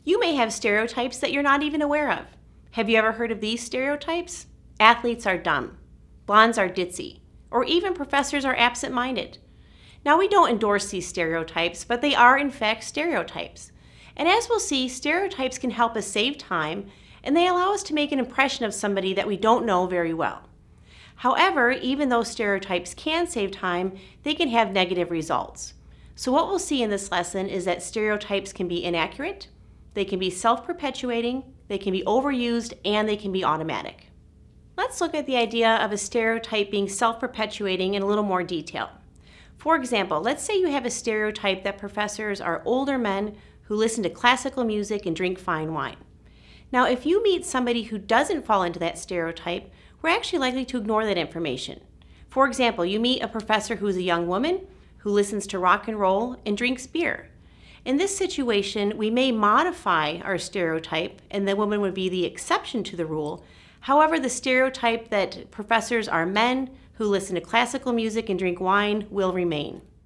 You may have stereotypes that you're not even aware of. Have you ever heard of these stereotypes? Athletes are dumb, blondes are ditzy, or even professors are absent-minded. Now, we don't endorse these stereotypes, but they are in fact stereotypes. And as we'll see, stereotypes can help us save time, and they allow us to make an impression of somebody that we don't know very well. However, even though stereotypes can save time, they can have negative results. So what we'll see in this lesson is that stereotypes can be inaccurate, they can be self-perpetuating, they can be overused, and they can be automatic. Let's look at the idea of a stereotype being self-perpetuating in a little more detail. For example, let's say you have a stereotype that professors are older men who listen to classical music and drink fine wine. Now, if you meet somebody who doesn't fall into that stereotype, we're actually likely to ignore that information. For example, you meet a professor who's a young woman who listens to rock and roll and drinks beer. In this situation, we may modify our stereotype, and the woman would be the exception to the rule. However, the stereotype that professors are men who listen to classical music and drink wine will remain.